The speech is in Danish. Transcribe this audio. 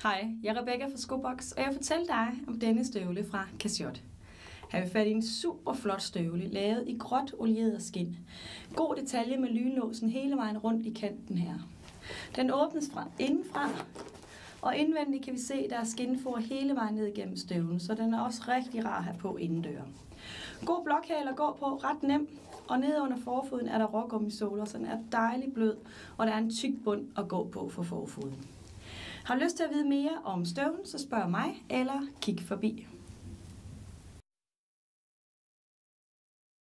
Hej, jeg er Rebecca fra Skobox, og jeg fortæller dig om denne støvle fra Cashott. Her har vi fat i en super flot støvle, lavet i gråt olieret skind. God detalje med lynlåsen hele vejen rundt i kanten her. Den åbnes fra indenfra, og indvendigt kan vi se, at der er skinfor hele vejen ned igennem støvlen, så den er også rigtig rar at have på indendør. God blokhale at gå på, ret nem, og nede under forfoden er der rågummisåler, så den er dejlig blød, og der er en tyk bund at gå på for forfoden. Har du lyst til at vide mere om støvlen, så spørg mig eller kig forbi.